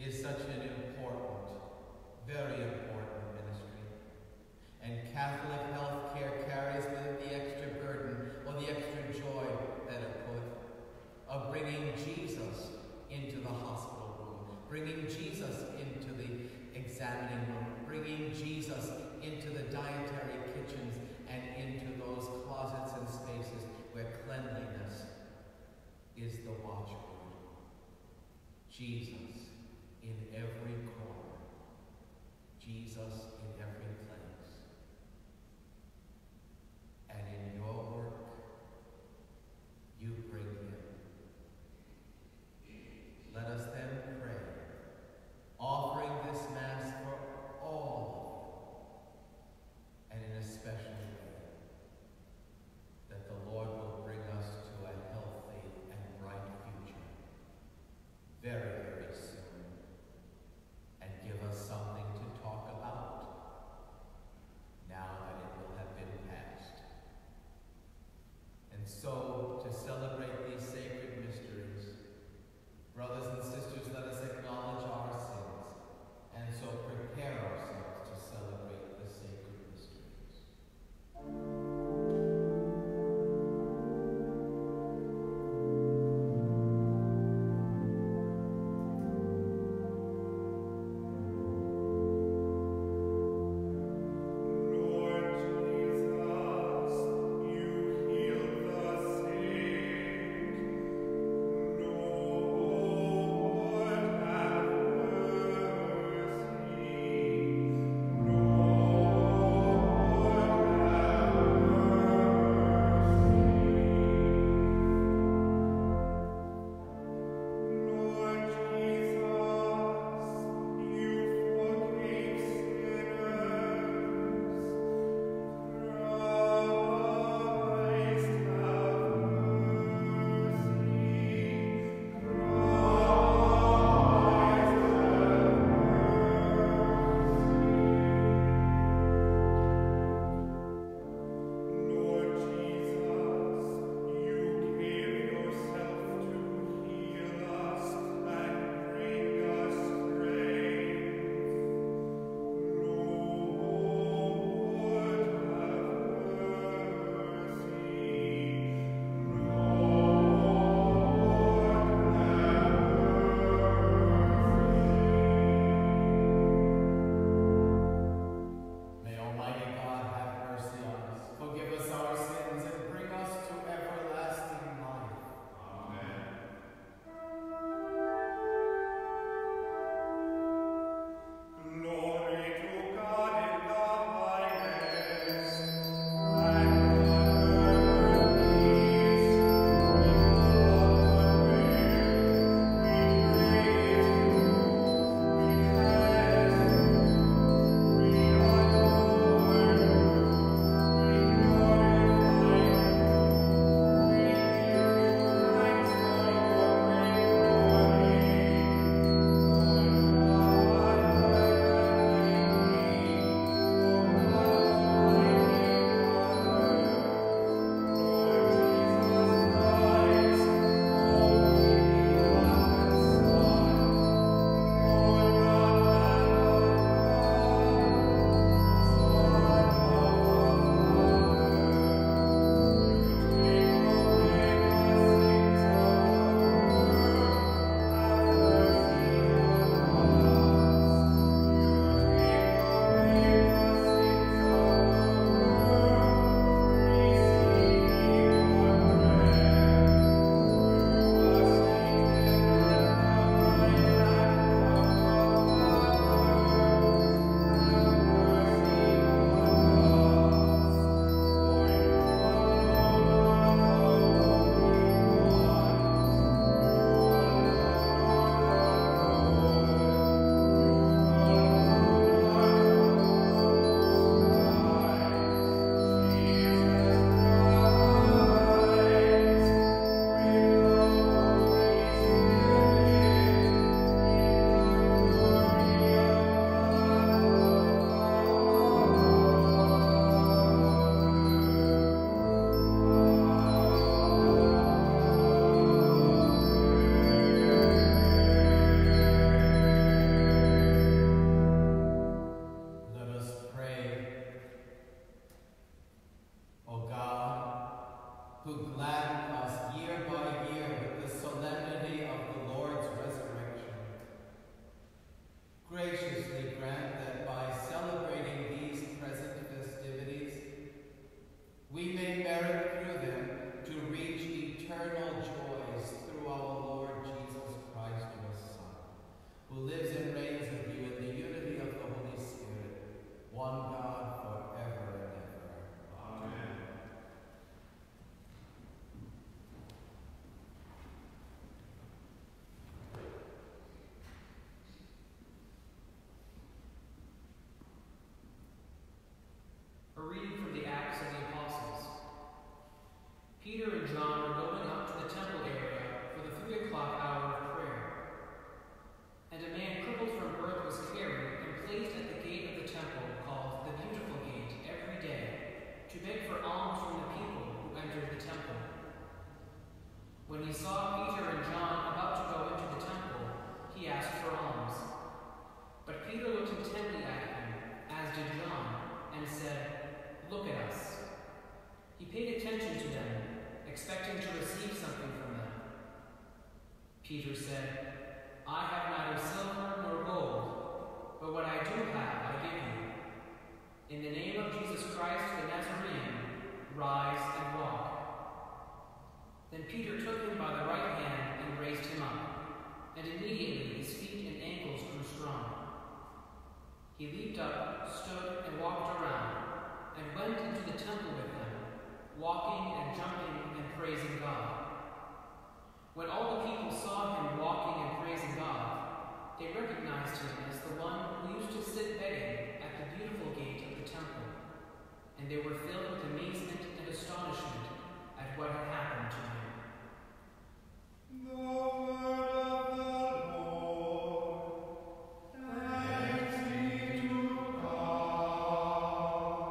is such an important, very important ministry. And Catholic health care carries the extra burden or the extra joy, better put, of bringing Jesus into the hospital room, bringing Jesus into the examining room, bringing Jesus into the dietary kitchens and into those closets and spaces where cleanliness is the watchword. Jesus in every corner. Jesus in every place. And in your work, you bring him. Let us then pray, offering this Mass for all, and in a special way, that the Lord will bring us to a healthy and bright future very, very soon, and give us something to talk about now that it will have been passed. And so, to celebrate these sacred mysteries, brothers and sisters, let us acknowledge our sins, and so prepare ourselves to celebrate the sacred mysteries. leaped up, stood, and walked around, and went into the temple with them, walking and jumping and praising God. When all the people saw him walking and praising God, they recognized him as the one who used to sit begging at the beautiful gate of the temple, and they were filled with amazement and astonishment at what had happened to him. The word of the Lord. Thanks be to God.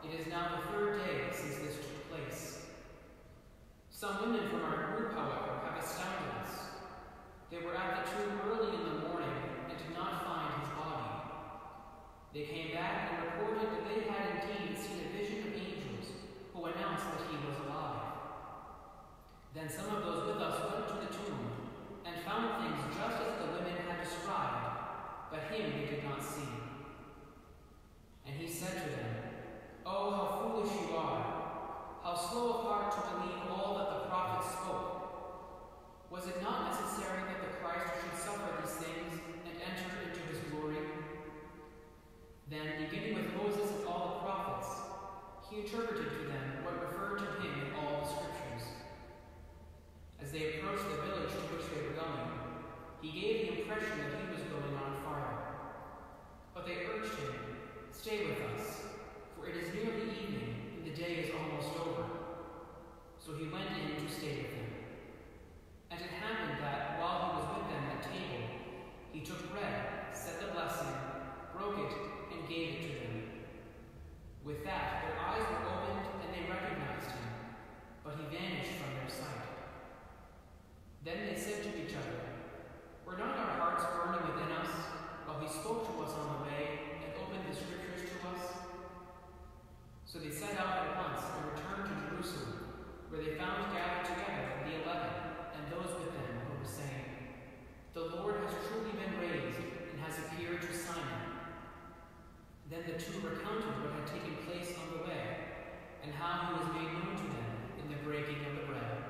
It is now the third day since this took place. Some women from our group, however, have astounded us. They were at the tomb early in the morning and did not find his body. They came back and reported that they had indeed seen a vision of angels who announced that he was alive. Then some of those with us went to the tomb and found things just as the women had described, but him they did not see. And he said to them, "Oh, how foolish you are! How slow of heart to believe all that the prophets spoke! Was it not necessary that the Christ should suffer these things and enter into his glory?" Then, beginning with Moses and all the prophets, he interpreted to them what referred to him in all the scriptures. As they approached the village to which they were going, he gave the impression that he was going on farther. But they urged him, "Stay with us, for it is nearly evening, and the day is almost over." So he went in to stay with them. And it happened that, while he was with them at table, he took bread, said the blessing, broke it, and gave it to them. With that, their eyes were opened, and they recognized him, but he vanished from their sight. Then they said to each other, "Were not our hearts burning within us while he spoke to us on the way and opened the scriptures to us?" So they set out at once and returned to Jerusalem, where they found gathered together the 11 and those with them who were saying, "The Lord has truly been raised and has appeared to Simon." Then the two recounted what had taken place on the way and how he was made known to them in the breaking of the bread.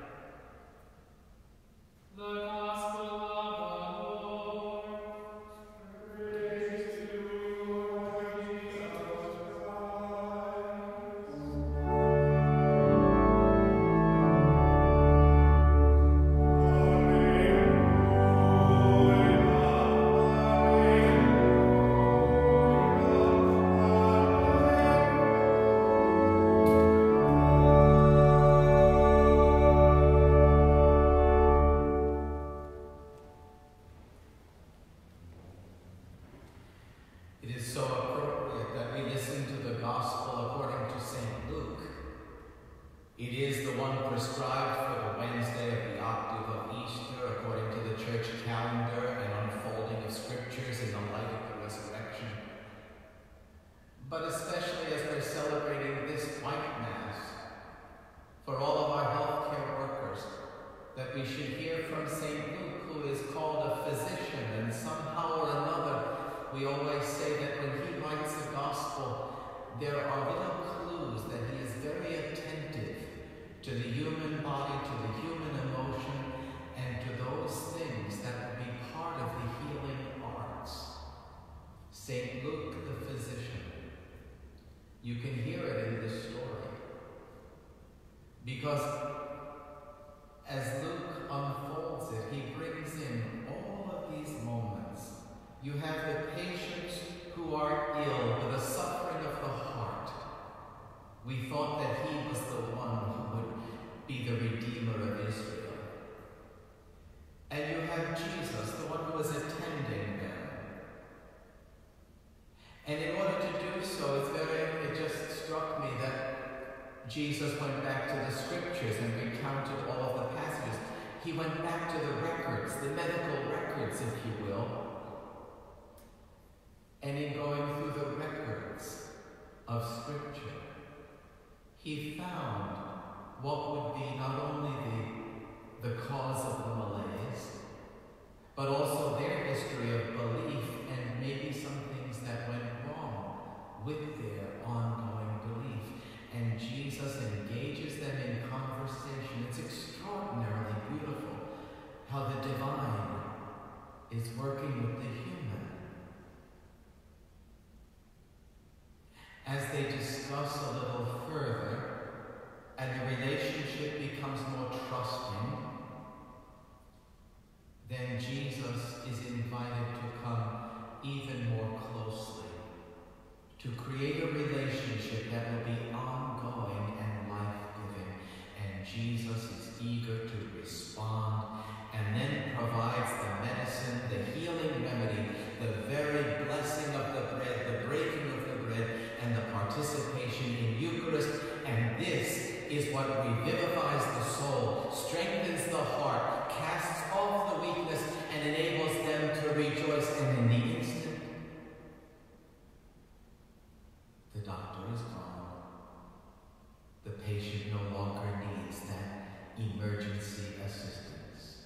The Gospel of the Lord. Praise to you, Lord Jesus Christ. It is so appropriate that we listen to the Gospel according to St. Luke. It is the one prescribed for the Wednesday of the octave of Easter according to the church calendar and unfolding of scriptures in the light of the resurrection. But especially as we're celebrating this white Mass, for all of our healthcare workers, that we should hear from St. Luke, who is called a physician, and somehow or another we always say that when he writes the Gospel, there are little clues that he is very attentive to the human body, to the human emotion, and to those things that will be part of the healing arts. St. Luke, the physician. You can hear it in this story. Because as Luke unfolds it, he brings in all of these moments. You have the patients who are ill with a suffering of the heart. We thought that he was the one who would be the Redeemer of Israel. And you have Jesus, the one who was attending them. And in order to do so, it just struck me that Jesus went back to the scriptures and recounted all of the passages. He went back to the records, the medical records, if you will. And in going through the records of Scripture, he found what would be not only the cause of the malaise, but also their history of belief and maybe some things that went wrong with their ongoing belief. And Jesus engages them in conversation. It's extraordinarily beautiful how the divine is working with the human. As they discuss a little further, and the relationship becomes more trusting, then Jesus is invited to come even more closely, to create a relationship that will be ongoing and life-giving. And Jesus is eager to respond, and then provides the medicine, the healing remedy, the very blessing of the bread, the breaking of the bread, and the partaking participation in Eucharist, and this is what revivifies the soul, strengthens the heart, casts off the weakness, and enables them to rejoice. And in the instant, the doctor is gone. The patient no longer needs that emergency assistance.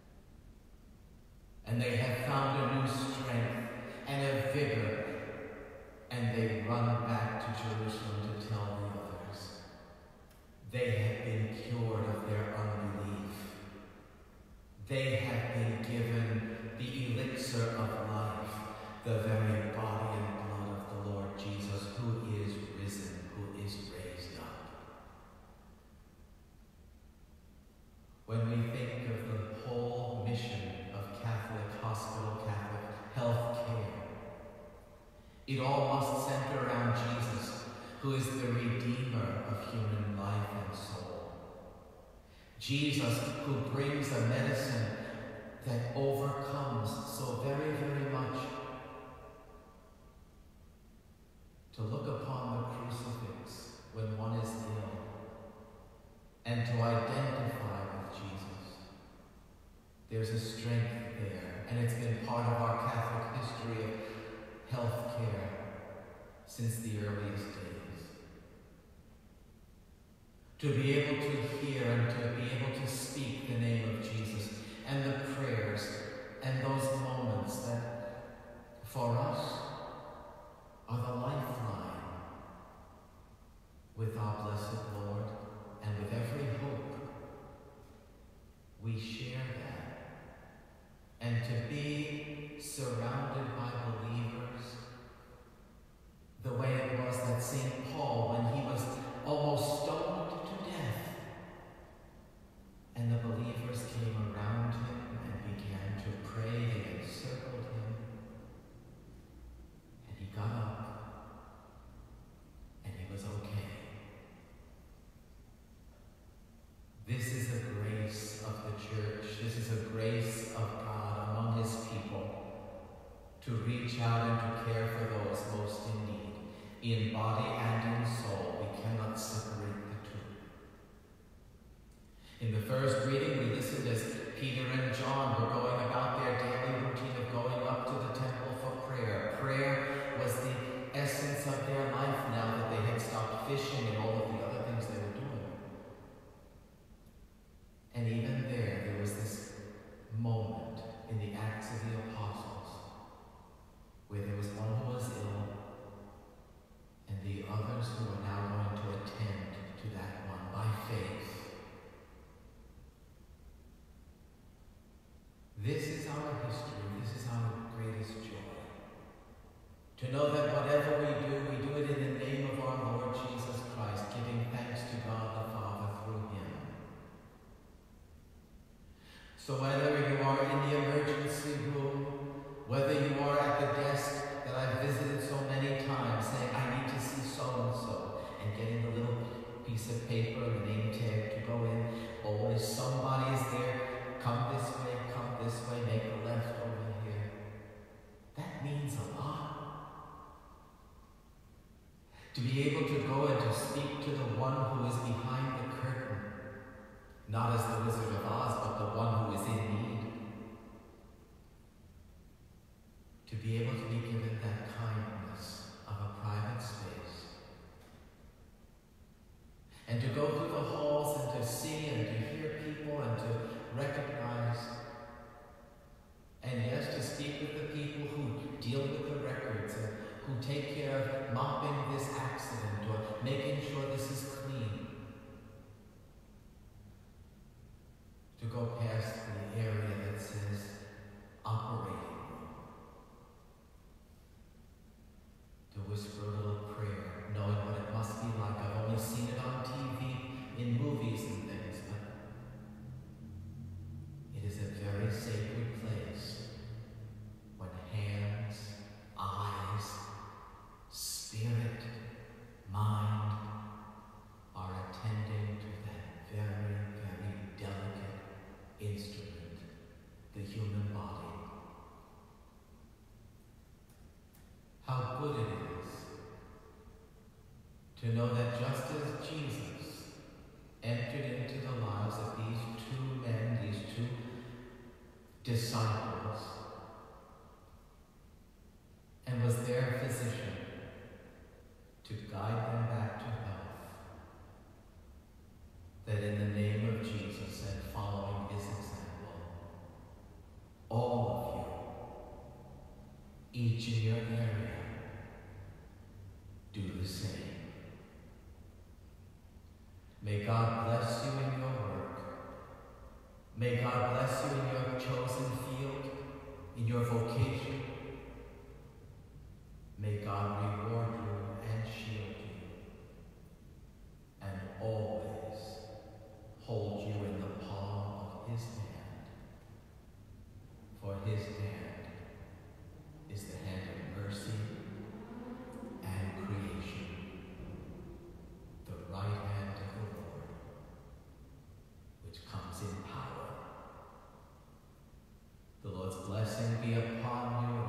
And they have found a new strength and a vigor, and they run back to Jerusalem to tell the others. They have been cured of their unbelief. They have been given the elixir of life, the very body and blood of the Lord Jesus, who is risen, who is raised up. When we think of the whole mission of Catholic hospital, Catholic health care, it all must center around Jesus, who is the Redeemer of human life and soul. Jesus, who brings a medicine that overcomes so very, very much. To look upon the crucifix when one is ill and to identify with Jesus. There's a strength there, and it's been part of our Catholic history of health care since the earliest days. To be able to hear and to be able to speak the name of Jesus and the prayers and those moments that for us are the lifeline with our blessed Lord, and with every hope we share that. And to be surrounded by believers the way it was that St. Paul, when he was almost stoned to death, and the believers came around him and began to pray. They encircled him, and he got up, and he was okay. This is a grace of the church. This is a grace of God among his people to reach out and to care for those most in need, in body and in soul. We cannot separate the two. In the first reading, we listened as Peter and John were going about their daily routine of going up to the temple for prayer. Prayer was the essence of their life now that they had stopped fishing and all of the other things they were doing. And even there was this moment in the Acts of the Apostles where there was one who was ill and the others who were now going to attend to that one by faith. This is our history. This is our greatest joy. To know that whatever we do it in the name of our Lord Jesus Christ. to know that just as Jesus entered into the lives of these two men, these two disciples, and was their physician to guide them back to health, that in the name of Jesus and following his example, all of you, each in your area, do the same. May God bless you in your work. May God bless you in your chosen field, in your vocation. May God reward you and shield you, and always hold you in the palm of his hand. For his hand is the hand of mercy and creation, the right hand of the Lord, which comes in power. The Lord's blessing be upon you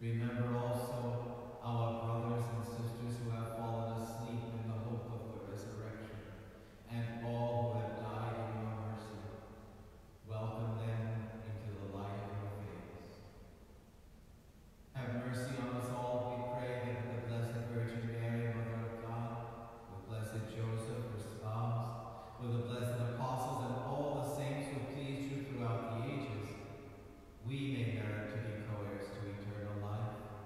Remember also our brothers and sisters who have fallen asleep in the hope of the resurrection, and all who have died in your mercy. Welcome them into the light of your face. Have mercy on us all, we pray, that with the Blessed Virgin Mary, Mother of God, with Blessed Joseph, her spouse, with the blessed apostles and all the saints who pleased you throughout the ages, we may merit to be co-heirs to eternal life.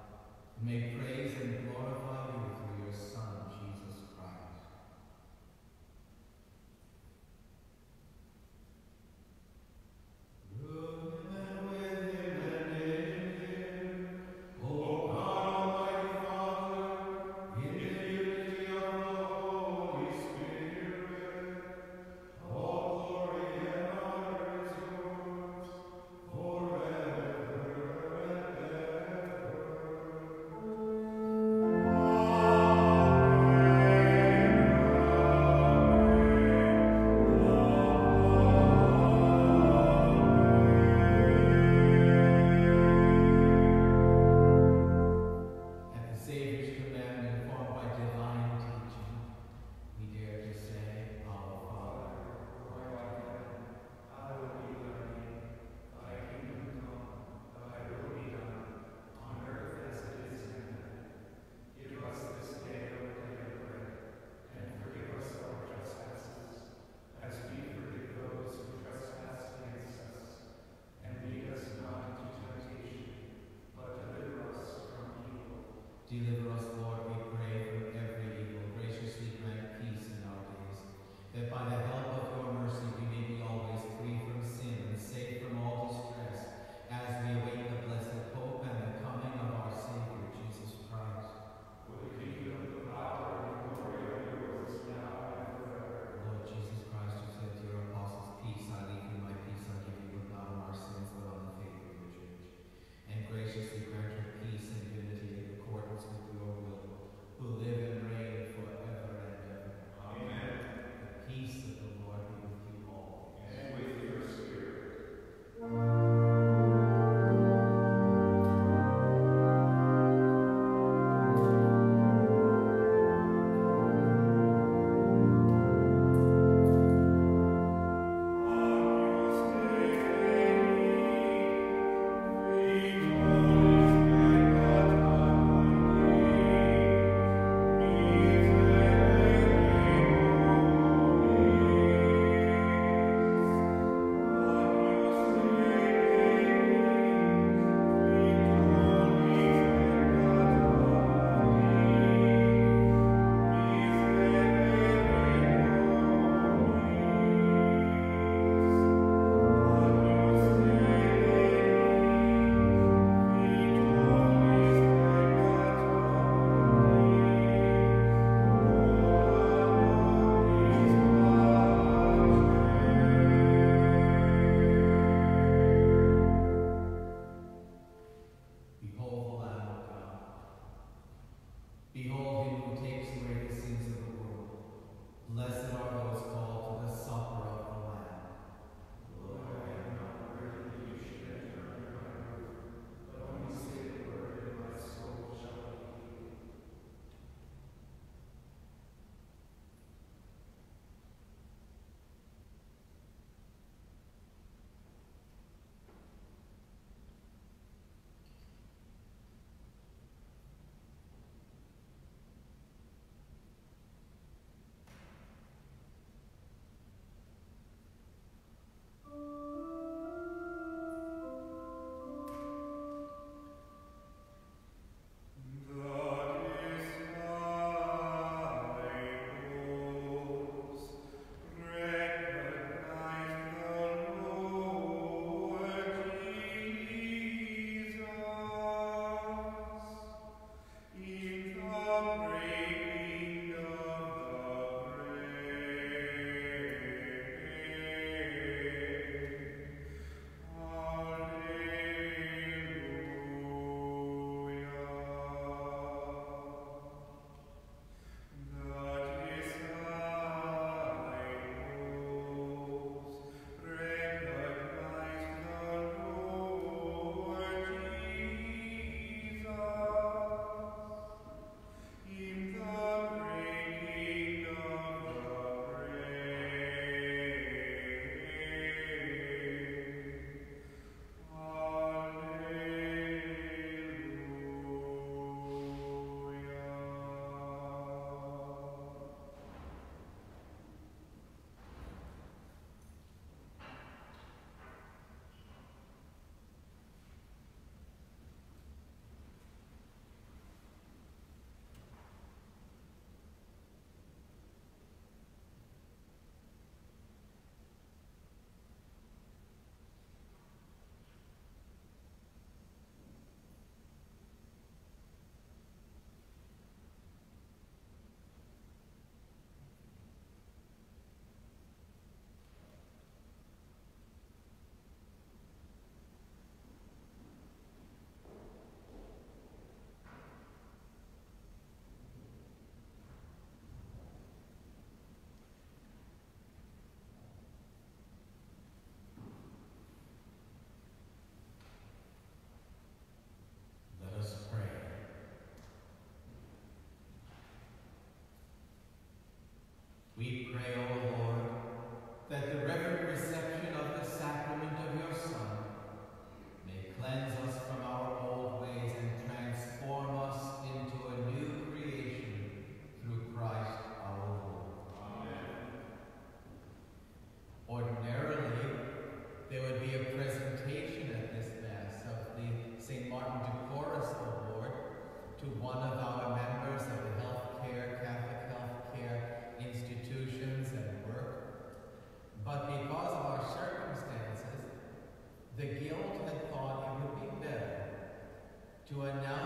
to announce